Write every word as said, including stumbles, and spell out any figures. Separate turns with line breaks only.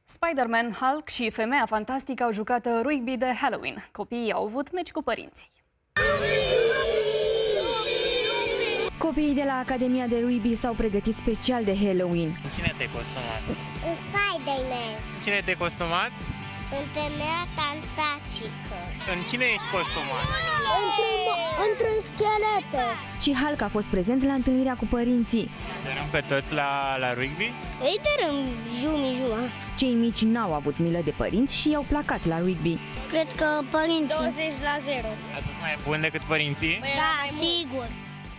Spider-Man, Hulk și Femeia Fantastică au jucat rugby de Halloween. Copiii au avut meci cu părinții.
Copiii de la Academia de Rugby s-au pregătit special de Halloween.
În cine te-ai costumat?
În Spider-Man.
În cine te-ai costumat?
În Femeia Fantastică.
În cine ești costumat?
Într-un schelet.
Și Hulk a fost prezent la întâlnirea cu părinții.
Dărâm pe toți la, la rugby?
Îi dărâm jumi-juma.
Cei mici n-au avut milă de părinți și i-au placat la rugby.
Cred că părinții. douăzeci la zero.
Ați fost mai buni decât părinții?
Da, sigur.